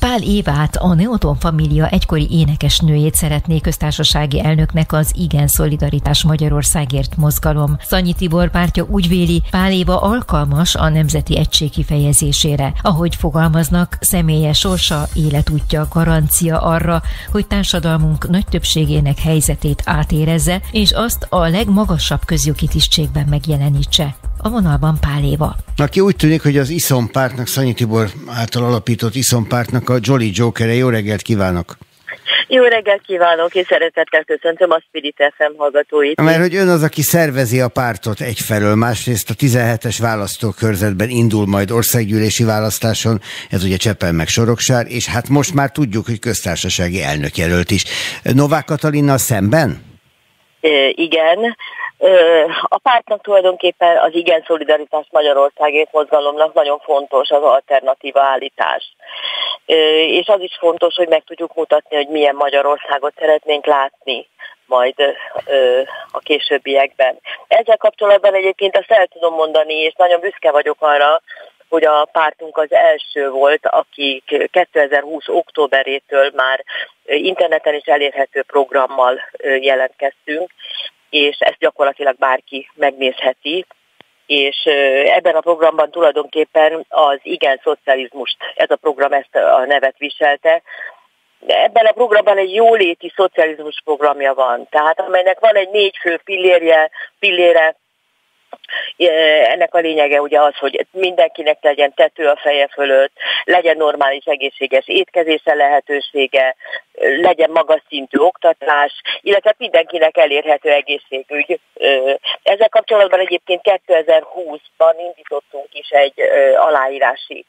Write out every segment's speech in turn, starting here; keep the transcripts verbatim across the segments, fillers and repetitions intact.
Pál Évát, a Neoton Família egykori énekesnőjét szeretné köztársasági elnöknek az Igen Szolidaritás Magyarországért mozgalom. Szanyi Tibor pártja úgy véli, Pál Éva alkalmas a nemzeti egység kifejezésére. Ahogy fogalmaznak, személyes sorsa, életútja garancia arra, hogy társadalmunk nagy többségének helyzetét átérezze, és azt a legmagasabb közjogi tisztségben megjelenítse. A vonalban Pál Éva. Aki úgy tűnik, hogy az Iszon pártnak, Szanyi Tibor által alapított Iszon pártnak a Jolly Jokere. Jó reggelt kívánok! Jó reggelt kívánok, és szeretettel köszöntöm a Spirit ef em hallgatóit. Mert hogy ön az, aki szervezi a pártot egyfelől, másrészt a tizenhetes választókörzetben indul majd országgyűlési választáson, ez ugye Csepel meg Soroksár, és hát most már tudjuk, hogy köztársasági elnökjelölt is. Novák Katalinnal szemben? E, igen. A pártnak tulajdonképpen az Igen Szolidaritás Magyarországért mozgalomnak nagyon fontos az alternatíva állítás. És az is fontos, hogy meg tudjuk mutatni, hogy milyen Magyarországot szeretnénk látni majd a későbbiekben. Ezzel kapcsolatban egyébként azt el tudom mondani, és nagyon büszke vagyok arra, hogy a pártunk az első volt, akik kétezer-húsz októberétől már interneten is elérhető programmal jelentkeztünk, és ezt gyakorlatilag bárki megnézheti, és ebben a programban tulajdonképpen az Igen Szocializmust, ez a program ezt a nevet viselte. Ebben a programban egy jóléti szocializmus programja van, tehát amelynek van egy négy fő pillérje, pillére. Ennek a lényege ugye az, hogy mindenkinek legyen tető a feje fölött, legyen normális, egészséges étkezésre lehetősége, legyen magas szintű oktatás, illetve mindenkinek elérhető egészségügy. Ezzel kapcsolatban egyébként kétezer-húszban indítottunk is egy aláírási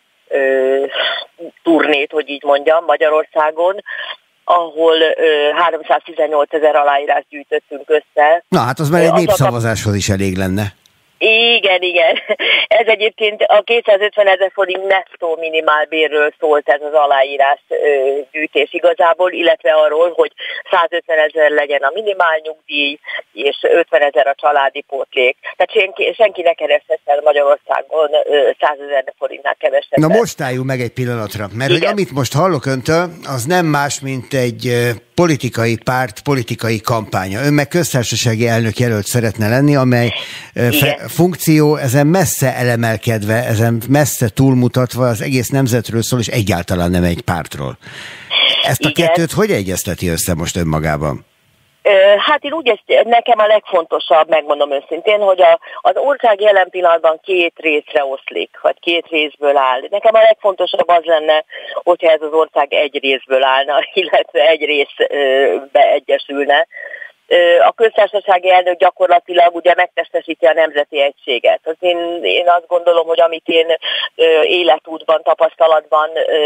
turnét, hogy így mondjam, Magyarországon, ahol háromszáztizennyolcezer aláírást gyűjtöttünk össze. Na hát az már egy népszavazáshoz is elég lenne. Igen, igen. Ez egyébként a kétszázötvenezer forint nettó minimálbérről szólt ez az aláírás gyűjtés igazából, illetve arról, hogy százötvenezer legyen a minimálnyugdíj, és ötvenezer a családi pótlék. Tehát senki, senki ne kereshessen Magyarországon százezer forintnál kevesebbet. Na most álljunk meg egy pillanatra, mert igen, hogy amit most hallok öntől, az nem más, mint egy politikai párt, politikai kampánya. Ön meg köztársasági elnök jelölt szeretne lenni, amely fe- funkció ezen messze elemelkedve, ezen messze túlmutatva az egész nemzetről szól, és egyáltalán nem egy pártról. Ezt a igen. kettőt hogy egyezteti össze most önmagában? Hát én úgy, ezt nekem a legfontosabb, megmondom őszintén, hogy a, az ország jelen pillanatban két részre oszlik, vagy két részből áll. Nekem a legfontosabb az lenne, hogyha ez az ország egy részből állna, illetve egy részbe egyesülne. A köztársasági elnök gyakorlatilag ugye megtestesíti a nemzeti egységet. Az én, én azt gondolom, hogy amit én életútban, tapasztalatban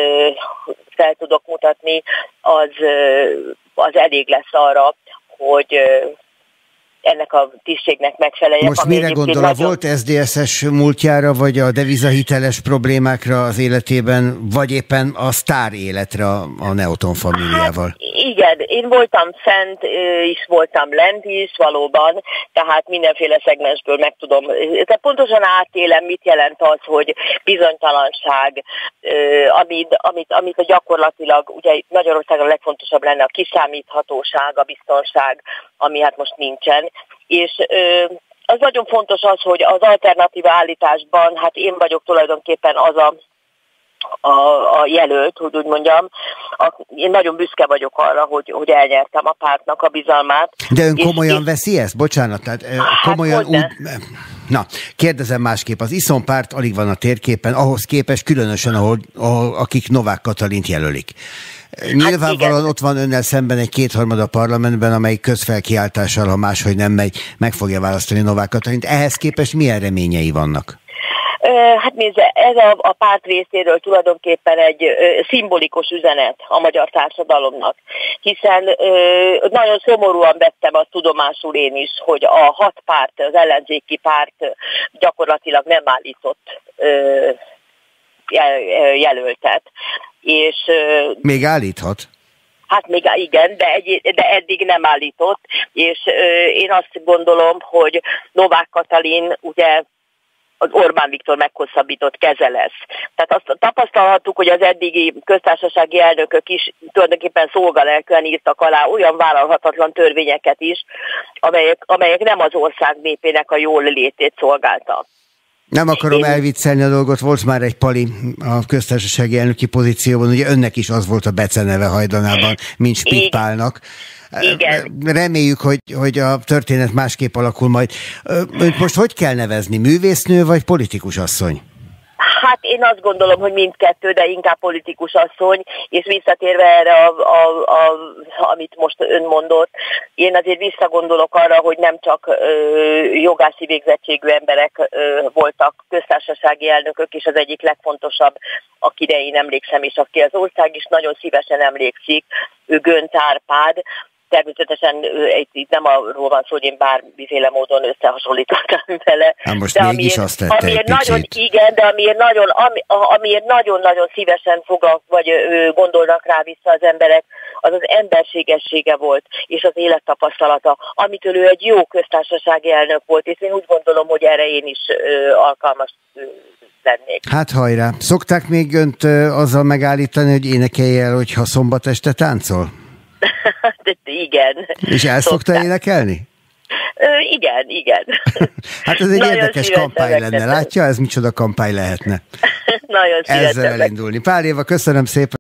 fel tudok mutatni, az, az elég lesz arra, hogy ennek a tisztségnek megfeleljen. Most mire gondol? Nagyon... Volt es zé dé es-es múltjára, vagy a devizahiteles problémákra az életében, vagy éppen a sztár életre a Neoton Famíliával? Hát, igen, én voltam fent, is voltam lent is, valóban, tehát mindenféle szegmensből meg tudom. Tehát pontosan átélem, mit jelent az, hogy bizonytalanság, amit, amit, amit a gyakorlatilag, ugye Magyarországon a legfontosabb lenne a kiszámíthatóság, a biztonság, ami hát most nincsen. És az nagyon fontos az, hogy az alternatív állításban, hát én vagyok tulajdonképpen az a, a, a jelölt, hogy úgy mondjam, a, én nagyon büszke vagyok arra, hogy, hogy elnyertem a pártnak a bizalmát. De ön komolyan és, veszi ezt? Bocsánat, tehát hát komolyan úgy... Na, kérdezem másképp, az Iszon párt alig van a térképen, ahhoz képest különösen, ahol, ahol akik Novák Katalint jelölik. Nyilvánvalóan hát ott van önnel szemben egy kétharmada parlamentben, amelyik közfelkiáltással, ha máshogy nem megy, meg fogja választani Novák Katalint. Ehhez képest milyen reményei vannak? Hát nézze, ez a, a párt részéről tulajdonképpen egy ö, szimbolikus üzenet a magyar társadalomnak, hiszen ö, nagyon szomorúan vettem azt tudomásul én is, hogy a hat párt, az ellenzéki párt gyakorlatilag nem állított ö, jel, jelöltet. És, ö, Még állíthat? Hát még igen, de, egy, de eddig nem állított, és ö, én azt gondolom, hogy Novák Katalin ugye az Orbán Viktor meghosszabbított keze lesz. Tehát azt tapasztalhattuk, hogy az eddigi köztársasági elnökök is tulajdonképpen szolgalelkűen írtak alá olyan vállalhatatlan törvényeket is, amelyek, amelyek nem az ország népének a jól létét szolgálta. Nem akarom Én... elviccelni a dolgot, volt már egy pali a köztársasági elnöki pozícióban, ugye önnek is az volt a beceneve hajdanában, mint Spit Pálnak. Igen. Reméljük, hogy, hogy a történet másképp alakul majd. Önt most hogy kell nevezni? Művésznő vagy politikus asszony? Hát én azt gondolom, hogy mindkettő, de inkább politikus asszony, és visszatérve erre, a, a, a, amit most ön mondott, én azért visszagondolok arra, hogy nem csak ö, jogászi végzettségű emberek ö, voltak köztársasági elnökök, és az egyik legfontosabb, akire én emlékszem, és aki az ország is nagyon szívesen emlékszik, ő Göncz Árpád. Természetesen itt nem arról van szó, hogy én bármiféle módon összehasonlítottam vele. Hát most de mégis amiért, azt tette amiért egy nagyon, picit. igen, de amiért nagyon, ami, amiért nagyon-nagyon szívesen fogak, vagy ö, gondolnak rá vissza az emberek, az az emberségessége volt, és az élettapasztalata, amitől ő egy jó köztársasági elnök volt, és én úgy gondolom, hogy erre én is ö, alkalmas ö, lennék. Hát hajrá! Szokták még önt ö, azzal megállítani, hogy énekelj el, hogyha szombat este táncol? Igen. És el szokta énekelni? Ö, igen, igen. Hát ez egy Nagyon érdekes kampány lenne. megtettem. Látja, ez micsoda kampány lehetne? Nagyon szívesen. Ezzel elindulni. Pál Éva, köszönöm szépen.